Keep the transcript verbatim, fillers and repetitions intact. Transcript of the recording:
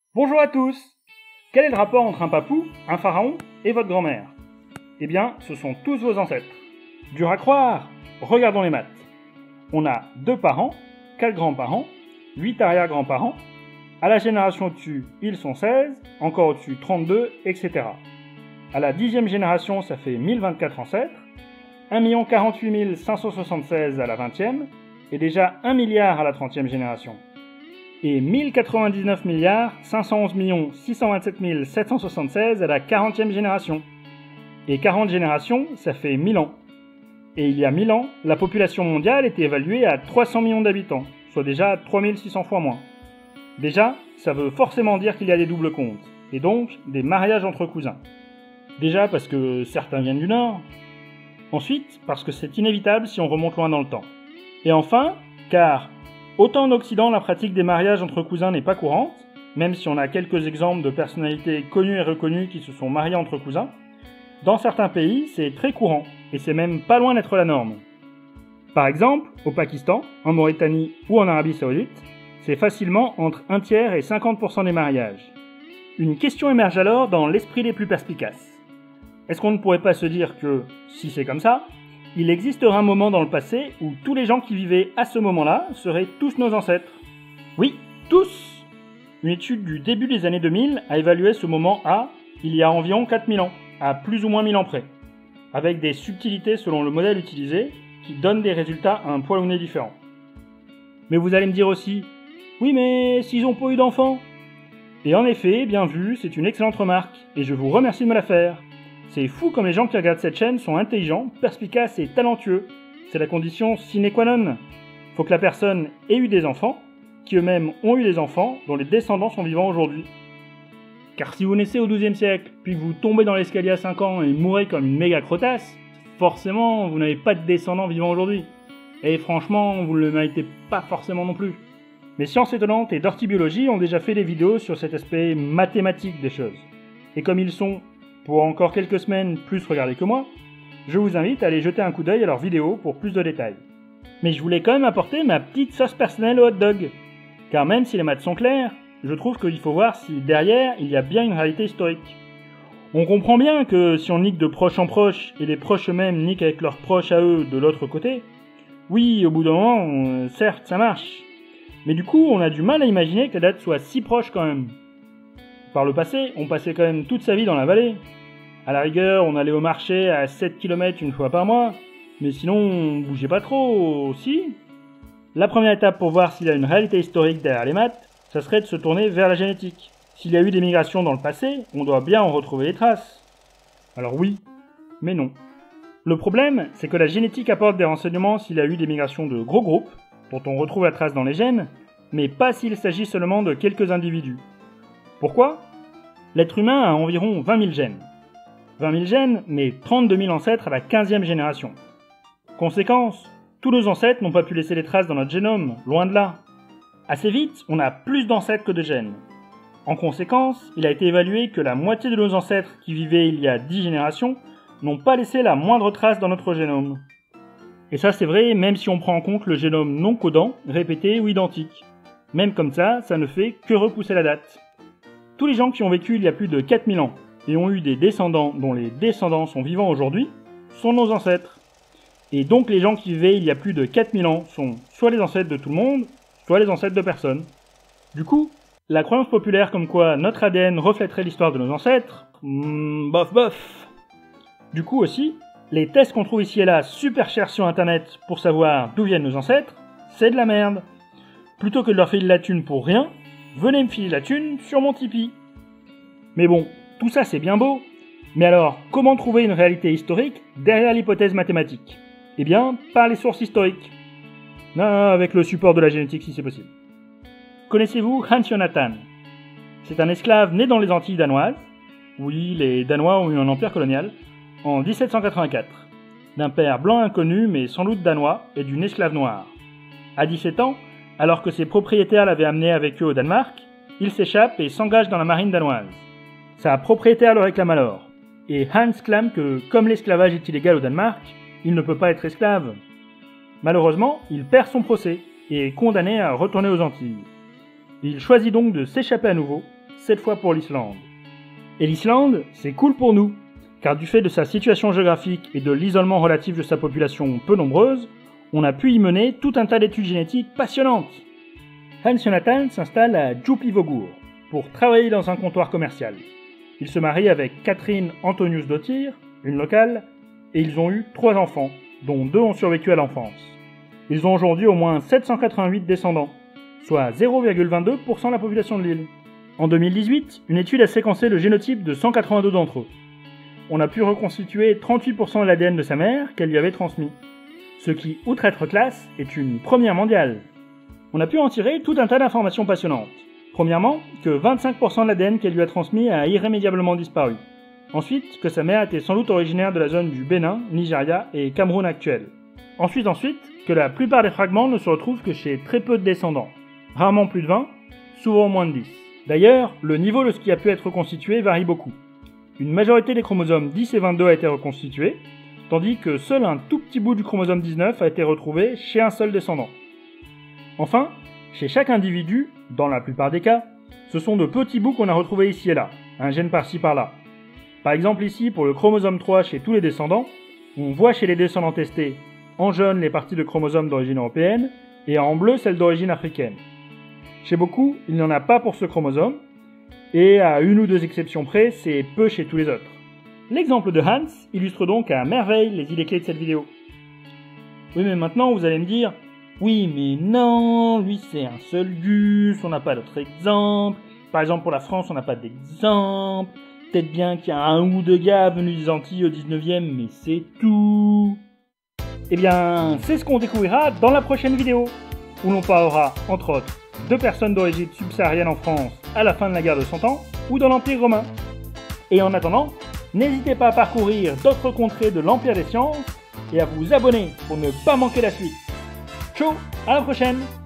Bonjour à tous! Quel est le rapport entre un papou, un pharaon et votre grand-mère? Eh bien, ce sont tous vos ancêtres. Dur à croire! Regardons les maths. On a deux parents, quatre grands-parents, huit arrière-grands-parents. À la génération au-dessus, ils sont seize, encore au-dessus trente-deux, et cetera. À la dixième génération, ça fait mille vingt-quatre ancêtres, un million quarante-huit mille cinq cent soixante-seize à la vingtième, et déjà un milliard à la trentième génération. Et mille quatre-vingt-dix-neuf milliards cinq cent onze millions six cent vingt-sept mille sept cent soixante-seize à la quarantième génération. Et quarante générations, ça fait mille ans. Et il y a mille ans, la population mondiale était évaluée à trois cents millions d'habitants, soit déjà trois mille six cents fois moins. Déjà, ça veut forcément dire qu'il y a des doubles comptes, et donc des mariages entre cousins. Déjà parce que certains viennent du Nord. Ensuite, parce que c'est inévitable si on remonte loin dans le temps. Et enfin, car autant en Occident la pratique des mariages entre cousins n'est pas courante, même si on a quelques exemples de personnalités connues et reconnues qui se sont mariées entre cousins, dans certains pays c'est très courant, et c'est même pas loin d'être la norme. Par exemple, au Pakistan, en Mauritanie ou en Arabie Saoudite, c'est facilement entre un tiers et cinquante pour cent des mariages. Une question émerge alors dans l'esprit des plus perspicaces. Est-ce qu'on ne pourrait pas se dire que, si c'est comme ça, il existera un moment dans le passé où tous les gens qui vivaient à ce moment-là seraient tous nos ancêtres? Oui, tous! Une étude du début des années deux mille a évalué ce moment à, il y a environ quatre mille ans, à plus ou moins mille ans près, avec des subtilités selon le modèle utilisé qui donnent des résultats à un poil ou nez différent. Mais vous allez me dire aussi, oui mais s'ils n'ont pas eu d'enfants? Et en effet, bien vu, c'est une excellente remarque, et je vous remercie de me la faire. C'est fou comme les gens qui regardent cette chaîne sont intelligents, perspicaces et talentueux. C'est la condition sine qua non. Faut que la personne ait eu des enfants, qui eux-mêmes ont eu des enfants, dont les descendants sont vivants aujourd'hui. Car si vous naissez au douzième siècle, puis que vous tombez dans l'escalier à cinq ans et mourrez comme une méga crotasse, forcément vous n'avez pas de descendants vivants aujourd'hui. Et franchement, vous ne le méritez pas forcément non plus. Mais Sciences Étonnantes et Dirty Biology ont déjà fait des vidéos sur cet aspect mathématique des choses. Et comme ils sont, pour encore quelques semaines, plus regardés que moi, je vous invite à aller jeter un coup d'œil à leurs vidéos pour plus de détails. Mais je voulais quand même apporter ma petite sauce personnelle au hot dog. Car même si les maths sont claires, je trouve qu'il faut voir si derrière il y a bien une réalité historique. On comprend bien que si on nique de proche en proche, et les proches eux-mêmes niquent avec leurs proches à eux de l'autre côté, oui, au bout d'un moment, euh, certes, ça marche. Mais du coup, on a du mal à imaginer que la date soit si proche quand même. Par le passé, on passait quand même toute sa vie dans la vallée. À la rigueur, on allait au marché à sept kilomètres une fois par mois, mais sinon, on bougeait pas trop, aussi. La première étape pour voir s'il y a une réalité historique derrière les maths, ça serait de se tourner vers la génétique. S'il y a eu des migrations dans le passé, on doit bien en retrouver les traces. Alors oui, mais non. Le problème, c'est que la génétique apporte des renseignements s'il y a eu des migrations de gros groupes, dont on retrouve la trace dans les gènes, mais pas s'il s'agit seulement de quelques individus. Pourquoi? L'être humain a environ vingt mille gènes. vingt mille gènes, mais trente-deux mille ancêtres à la quinzième génération. Conséquence, tous nos ancêtres n'ont pas pu laisser les traces dans notre génome, loin de là. Assez vite, on a plus d'ancêtres que de gènes. En conséquence, il a été évalué que la moitié de nos ancêtres qui vivaient il y a dix générations n'ont pas laissé la moindre trace dans notre génome. Et ça c'est vrai même si on prend en compte le génome non codant, répété ou identique. Même comme ça, ça ne fait que repousser la date. Tous les gens qui ont vécu il y a plus de quatre mille ans et ont eu des descendants dont les descendants sont vivants aujourd'hui sont nos ancêtres. Et donc les gens qui vivaient il y a plus de quatre mille ans sont soit les ancêtres de tout le monde, soit les ancêtres de personne. Du coup, la croyance populaire comme quoi notre A D N reflèterait l'histoire de nos ancêtres, hmm, bof bof. Du coup aussi, les tests qu'on trouve ici et là super chers sur internet pour savoir d'où viennent nos ancêtres, c'est de la merde. Plutôt que de leur filer de la thune pour rien, venez me filer la thune sur mon Tipeee. Mais bon, tout ça c'est bien beau, mais alors comment trouver une réalité historique derrière l'hypothèse mathématique? Eh bien, par les sources historiques. Non, avec le support de la génétique si c'est possible. Connaissez-vous Hans Jonathan? C'est un esclave né dans les Antilles danoises, oui, les Danois ont eu un empire colonial, en dix-sept cent quatre-vingt-quatre, d'un père blanc inconnu mais sans doute danois et d'une esclave noire. À dix-sept ans, alors que ses propriétaires l'avaient amené avec eux au Danemark, il s'échappe et s'engage dans la marine danoise. Sa propriétaire le réclame alors, et Hans clame que, comme l'esclavage est illégal au Danemark, il ne peut pas être esclave. Malheureusement, il perd son procès et est condamné à retourner aux Antilles. Il choisit donc de s'échapper à nouveau, cette fois pour l'Islande. Et l'Islande, c'est cool pour nous, car du fait de sa situation géographique et de l'isolement relatif de sa population peu nombreuse, on a pu y mener tout un tas d'études génétiques passionnantes. Hans Jonathan s'installe à Djúpivogur pour travailler dans un comptoir commercial. Il se marie avec Catherine Antoniusdottir, une locale, et ils ont eu trois enfants, dont deux ont survécu à l'enfance. Ils ont aujourd'hui au moins sept cent quatre-vingt-huit descendants, soit zéro virgule vingt-deux pour cent de la population de l'île. En deux mille dix-huit, une étude a séquencé le génotype de cent quatre-vingt-deux d'entre eux. On a pu reconstituer trente-huit pour cent de l'A D N de sa mère qu'elle lui avait transmis. Ce qui, outre être classe, est une première mondiale. On a pu en tirer tout un tas d'informations passionnantes. Premièrement, que vingt-cinq pour cent de l'A D N qu'elle lui a transmis a irrémédiablement disparu. Ensuite, que sa mère était sans doute originaire de la zone du Bénin, Nigeria et Cameroun actuel. Ensuite, ensuite, que la plupart des fragments ne se retrouvent que chez très peu de descendants. Rarement plus de vingt, souvent moins de dix. D'ailleurs, le niveau de ce qui a pu être reconstitué varie beaucoup. Une majorité des chromosomes dix et vingt-deux a été reconstituée, tandis que seul un tout petit bout du chromosome dix-neuf a été retrouvé chez un seul descendant. Enfin, chez chaque individu, dans la plupart des cas, ce sont de petits bouts qu'on a retrouvés ici et là, un gène par-ci par-là. Par exemple ici, pour le chromosome trois chez tous les descendants, on voit chez les descendants testés en jaune les parties de chromosomes d'origine européenne et en bleu celles d'origine africaine. Chez beaucoup, il n'y en a pas pour ce chromosome, et à une ou deux exceptions près, c'est peu chez tous les autres. L'exemple de Hans illustre donc à merveille les idées clés de cette vidéo. Oui, mais maintenant vous allez me dire, oui, mais non, lui c'est un seul gus, on n'a pas d'autres exemples. Par exemple pour la France, on n'a pas d'exemple. Peut-être bien qu'il y a un ou deux gars venus des Antilles au dix-neuvième, mais c'est tout. Eh bien, c'est ce qu'on découvrira dans la prochaine vidéo, où l'on parlera, entre autres, de personnes d'origine subsaharienne en France à la fin de la guerre de Cent Ans, ou dans l'Empire romain. Et en attendant, n'hésitez pas à parcourir d'autres contrées de l'Empire des sciences, et à vous abonner pour ne pas manquer la suite. Ciao, à la prochaine!